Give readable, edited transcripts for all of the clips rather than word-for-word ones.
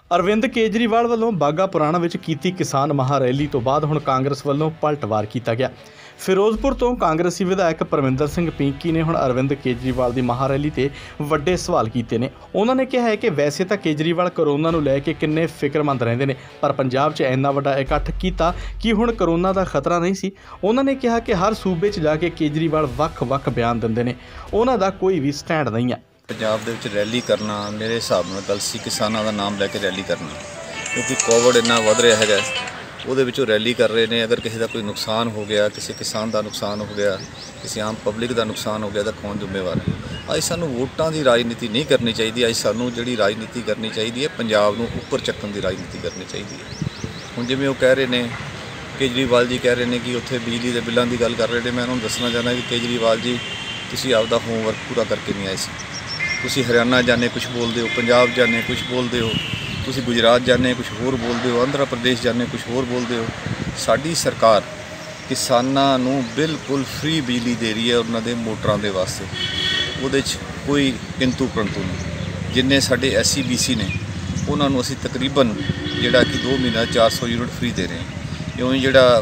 अरविंद केजरीवाल ਵੱਲੋਂ ਬਾਗਾ ਪੁਰਾਣਾ ਵਿੱਚ ਕੀਤੀ ਕਿਸਾਨ ਮਹਾਰੈਲੀ ਤੋਂ ਬਾਅਦ ਹੁਣ ਕਾਂਗਰਸ ਵੱਲੋਂ ਪਲਟਵਾਰ ਕੀਤਾ ਗਿਆ। ਫਿਰੋਜ਼ਪੁਰ ਤੋਂ ਕਾਂਗਰਸੀ ਵਿਧਾਇਕ ਪਰਮਿੰਦਰ ਸਿੰਘ ਪਿੰਕੀ ਨੇ ਹੁਣ ਅਰਵਿੰਦ ਕੇਜਰੀਵਾਲ ਦੀ ਮਹਾਰੈਲੀ ਤੇ ਵੱਡੇ ਸਵਾਲ ਕੀਤੇ ਨੇ। ਉਹਨਾਂ ਨੇ ਕਿਹਾ ਹੈ ਕਿ ਵੈਸੇ ਤਾਂ ਕੇਜਰੀਵਾਲ ਕਰੋਨਾ ਨੂੰ ਲੈ ਕੇ ਕਿੰਨੇ ਫਿਕਰਮੰਦ ਰਹਿੰਦੇ ਨੇ, ਪਰ ਪੰਜਾਬ 'ਚ ਇੰਨਾ ਵੱਡਾ ਇਕੱਠ ਕੀਤਾ ਕਿ ਹੁਣ ਕਰੋਨਾ ਦਾ ਖਤਰਾ ਨਹੀਂ ਸੀ। ਉਹਨਾਂ ਨੇ ਕਿਹਾ ਕਿ ਹਰ ਸੂਬੇ 'ਚ ਜਾ ਕੇ ਕੇਜਰੀਵਾਲ ਵੱਖ-ਵੱਖ ਬਿਆਨ ਦਿੰਦੇ ਨੇ, ਉਹਨਾਂ ਦਾ ਕੋਈ ਵੀ ਸਟੈਂਡ ਨਹੀਂ ਹੈ। ਪੰਜਾਬ ਦੇ ਵਿੱਚ ਰੈਲੀ ਕਰਨਾ ਮੇਰੇ ਹਿਸਾਬ ਨਾਲ ਗਲਤ ਸੀ। ਕਿਸਾਨਾਂ ਦਾ ਨਾਮ ਲੈ ਕੇ ਰੈਲੀ ਕਰਨਾ, ਕਿਉਂਕਿ ਕੋਵਿਡ ਇੰਨਾ ਵੱਧ ਰਿਹਾ ਹੈਗਾ, ਉਹਦੇ ਵਿੱਚੋਂ ਰੈਲੀ ਕਰ ਰਹੇ ਨੇ। ਅਗਰ ਕਿਸੇ ਦਾ ਕੋਈ ਨੁਕਸਾਨ ਹੋ ਗਿਆ, ਕਿਸੇ ਕਿਸਾਨ ਦਾ ਨੁਕਸਾਨ ਹੋ ਗਿਆ, ਕਿਸੇ ਆਮ ਪਬਲਿਕ ਦਾ ਨੁਕਸਾਨ ਹੋ ਗਿਆ ਤਾਂ ਕੌਣ ਜ਼ਿੰਮੇਵਾਰ ਹੈ? ਅੱਜ ਸਾਨੂੰ ਵੋਟਾਂ ਦੀ ਰਾਜਨੀਤੀ ਨਹੀਂ ਕਰਨੀ ਚਾਹੀਦੀ। ਅੱਜ ਸਾਨੂੰ ਜਿਹੜੀ ਰਾਜਨੀਤੀ ਕਰਨੀ ਚਾਹੀਦੀ ਹੈ, ਪੰਜਾਬ ਨੂੰ ਉੱਪਰ ਚੱਕਣ ਦੀ ਰਾਜਨੀਤੀ ਕਰਨੀ ਚਾਹੀਦੀ ਹੈ। ਹੁਣ ਜਿਵੇਂ ਉਹ ਕਹਿ ਰਹੇ ਨੇ, ਕੇਜਰੀਵਾਲ ਜੀ ਕਹਿ ਰਹੇ ਨੇ ਕਿ ਉੱਥੇ ਬਿਜਲੀ ਦੇ ਬਿੱਲਾਂ ਦੀ ਗੱਲ ਕਰ ਰਹੇ ਨੇ। ਮੈਂ ਉਹਨਾਂ ਨੂੰ ਦੱਸਣਾ ਚਾਹੁੰਦਾ ਕਿ ਕੇਜਰੀਵਾਲ ਜੀ, ਤੁਸੀਂ ਆਪਦਾ ਹੋਮਵਰਕ ਪੂਰਾ ਕਰਕੇ ਨਹੀਂ ਆਏ ਸੀ। ਤੁਸੀਂ ਹਰਿਆਣਾ ਜਾਣੇ ਕੁਛ ਬੋਲਦੇ ਹੋ, ਪੰਜਾਬ ਜਾਣੇ ਕੁਛ ਬੋਲਦੇ ਹੋ, ਤੁਸੀਂ ਗੁਜਰਾਤ ਜਾਣੇ ਕੁਛ ਹੋਰ ਬੋਲਦੇ ਹੋ, ਆਂਧਰਾ ਪ੍ਰਦੇਸ਼ ਜਾਣੇ ਕੁਛ ਹੋਰ ਬੋਲਦੇ ਹੋ। ਸਾਡੀ ਸਰਕਾਰ ਕਿਸਾਨਾਂ ਨੂੰ ਬਿਲਕੁਲ ਫ੍ਰੀ ਬਿਜਲੀ ਦੇ ਰਹੀ ਹੈ ਉਹਨਾਂ ਦੇ ਮੋਟਰਾਂ ਦੇ ਵਾਸਤੇ। ਉਹਦੇ 'ਚ ਕੋਈ ਕਿੰਤੂ ਪਰੰਤੂ ਨਹੀਂ। ਜਿੰਨੇ ਸਾਡੇ SC BC ਨੇ ਉਹਨਾਂ ਨੂੰ ਅਸੀਂ ਤਕਰੀਬਨ ਜਿਹੜਾ ਕਿ 2 ਮਹੀਨਾ 400 ਯੂਨਿਟ ਫ੍ਰੀ ਦੇ ਰਹੇ ਹਾਂ। ਇਉਂ ਜਿਹੜਾ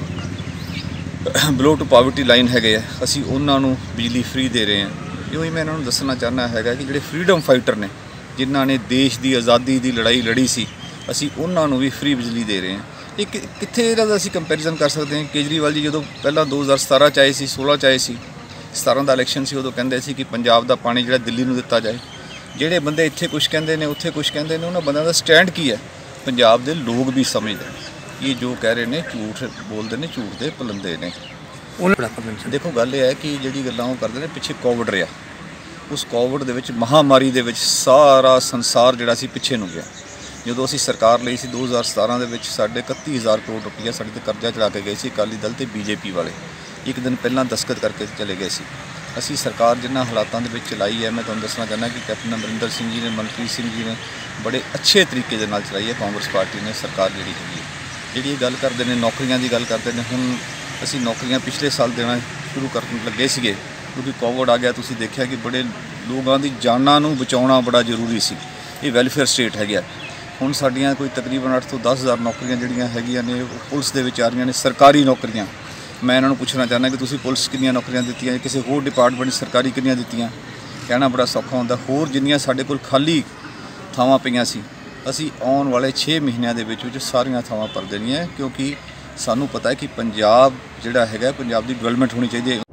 ਬਿਲੋ ਟੂ ਪਾਵਰਟੀ ਲਾਈਨ ਹੈਗੇ ਆ, ਅਸੀਂ ਉਹਨਾਂ ਨੂੰ ਬਿਜਲੀ ਫ੍ਰੀ ਦੇ ਰਹੇ ਹਾਂ। ਇਉਂ ਹੀ ਮੈਂ ਇਹਨਾਂ ਨੂੰ ਦੱਸਣਾ ਚਾਹੁੰਦਾ ਹੈਗਾ ਕਿ ਜਿਹੜੇ ਫਰੀडम ਫਾਈਟਰ ਨੇ, ਜਿਨ੍ਹਾਂ ਨੇ ਦੇਸ਼ ਦੀ ਆਜ਼ਾਦੀ ਦੀ ਲੜਾਈ ਲੜੀ ਸੀ, ਅਸੀਂ ਉਹਨਾਂ ਨੂੰ ਵੀ ਫ੍ਰੀ ਬਿਜਲੀ ਦੇ ਰਹੇ ਹਾਂ। ਇਹ ਕਿੱਥੇ ਇਹਦਾ ਅਸੀਂ ਕੰਪੈਰੀਜ਼ਨ ਕਰ ਸਕਦੇ ਹਾਂ? ਕੇਜਰੀਵਾਲ ਜੀ ਜਦੋਂ ਪਹਿਲਾਂ 2017 'ਚ ਆਏ ਸੀ, 16 'ਚ ਆਏ ਸੀ, 17 ਦਾ ਇਲੈਕਸ਼ਨ ਸੀ, ਉਦੋਂ ਕਹਿੰਦੇ ਸੀ ਕਿ ਪੰਜਾਬ ਦਾ ਪਾਣੀ ਜਿਹੜਾ ਦਿੱਲੀ ਨੂੰ ਦਿੱਤਾ ਜਾਏ। ਜਿਹੜੇ ਬੰਦੇ ਇੱਥੇ ਕੁਛ ਕਹਿੰਦੇ ਨੇ, ਉੱਥੇ ਕੁਛ ਕਹਿੰਦੇ ਨੇ, ਉਹਨਾਂ ਬੰਦਿਆਂ ਦਾ ਸਟੈਂਡ ਕੀ ਹੈ? ਪੰਜਾਬ ਦੇ ਲੋਕ ਵੀ ਸਮਝਦੇ ਨੇ। ਇਹ ਜੋ ਕਹਿ ਰਹੇ ਨੇ ਝੂਠ ਬੋਲਦੇ ਨੇ, ਝੂਠ ਦੇ ਪਲੰਦੇ ਨੇ। ਦੇਖੋ ਗੱਲ ਇਹ ਹੈ ਕਿ ਜਿਹੜੀ ਗੱਲਾਂ ਉਹ ਕਰਦੇ ਨੇ, ਪਿੱਛੇ ਕੋਵਿਡ ਰਿਹਾ, ਉਸ ਕੋਵਿਡ ਦੇ ਵਿੱਚ ਮਹਾਮਾਰੀ ਦੇ ਵਿੱਚ ਸਾਰਾ ਸੰਸਾਰ ਜਿਹੜਾ ਸੀ ਪਿੱਛੇ ਨੂੰ ਗਿਆ। ਜਦੋਂ ਅਸੀਂ ਸਰਕਾਰ ਲਈ ਸੀ 2017 ਦੇ ਵਿੱਚ, ਸਾਡੇ 31,000 ਕਰੋੜ ਰੁਪਈਆ ਸਾਡੇ 'ਤੇ ਕਰਜ਼ਾ ਚੜਾ ਕੇ ਗਏ ਸੀ ਅਕਾਲੀ ਦਲ ਤੇ BJP ਵਾਲੇ। ਇੱਕ ਦਿਨ ਪਹਿਲਾਂ ਦਸਤਖਤ ਕਰਕੇ ਚਲੇ ਗਏ ਸੀ। ਅਸੀਂ ਸਰਕਾਰ ਜਿਨ੍ਹਾਂ ਹਾਲਾਤਾਂ ਦੇ ਵਿੱਚ ਚਲਾਈ ਹੈ, ਮੈਂ ਤੁਹਾਨੂੰ ਦੱਸਣਾ ਚਾਹੁੰਦਾ ਕਿ ਕੈਪਟਨ ਅਮਰਿੰਦਰ ਸਿੰਘ ਜੀ ਨੇ, ਮਨਪ੍ਰੀਤ ਸਿੰਘ ਜੀ ਨੇ ਬੜੇ ਅੱਛੇ ਤਰੀਕੇ ਦੇ ਨਾਲ ਚਲਾਈ ਹੈ ਕਾਂਗਰਸ ਪਾਰਟੀ ਨੇ ਸਰਕਾਰ ਜਿਹੜੀ ਹੈਗੀ ਹੈ। ਜਿਹੜੀ ਇਹ ਗੱਲ ਕਰਦੇ ਨੇ ਨੌਕਰੀਆਂ ਦੀ ਗੱਲ ਕਰਦੇ ਨੇ, ਹੁਣ ਅਸੀਂ ਨੌਕਰੀਆਂ ਪਿਛਲੇ ਸਾਲ ਦੇਣਾ ਸ਼ੁਰੂ ਕਰਨ ਲੱਗੇ ਸੀਗੇ, ਕਿਉਂਕਿ ਕੋਵਿਡ ਆ ਗਿਆ। ਤੁਸੀਂ ਦੇਖਿਆ ਕਿ ਬੜੇ ਲੋਕਾਂ ਦੀ ਜਾਨਾਂ ਨੂੰ ਬਚਾਉਣਾ ਬੜਾ ਜ਼ਰੂਰੀ ਸੀ। ਇਹ ਵੈਲਫੇਅਰ ਸਟੇਟ ਹੈਗਾ। ਹੁਣ ਸਾਡੀਆਂ ਕੋਈ ਤਕਰੀਬਨ 8 ਤੋਂ 10,000 ਨੌਕਰੀਆਂ ਜਿਹੜੀਆਂ ਹੈਗੀਆਂ ਨੇ, ਉਹ ਪੁਲਿਸ ਦੇ ਵਿੱਚ ਆ ਰਹੀਆਂ ਨੇ, ਸਰਕਾਰੀ ਨੌਕਰੀਆਂ। ਮੈਂ ਇਹਨਾਂ ਨੂੰ ਪੁੱਛਣਾ ਚਾਹੁੰਦਾ ਕਿ ਤੁਸੀਂ ਪੁਲਿਸ ਕਿੰਨੀਆਂ ਨੌਕਰੀਆਂ ਦਿੱਤੀਆਂ, ਕਿਸੇ ਹੋਰ ਡਿਪਾਰਟਮੈਂਟ ਸਰਕਾਰੀ ਕਿੰਨੀਆਂ ਦਿੱਤੀਆਂ? ਕਹਿਣਾ ਬੜਾ ਸੌਖਾ ਹੁੰਦਾ। ਹੋਰ ਜਿੰਨੀਆਂ ਸਾਡੇ ਕੋਲ ਖਾਲੀ ਥਾਵਾਂ ਪਈਆਂ ਸੀ, ਅਸੀਂ ਆਉਣ ਵਾਲੇ 6 ਮਹੀਨਿਆਂ ਦੇ ਵਿੱਚ ਸਾਰੀਆਂ ਥਾਵਾਂ ਭਰ ਦੇਣੀਆਂ, ਕਿਉਂਕਿ ਸਾਨੂੰ ਪਤਾ ਹੈ ਕਿ ਪੰਜਾਬ ਜਿਹੜਾ ਹੈਗਾ, ਪੰਜਾਬ ਦੀ ਡਿਵੈਲਪਮੈਂਟ ਹੋਣੀ ਚਾਹੀਦੀ ਹੈ।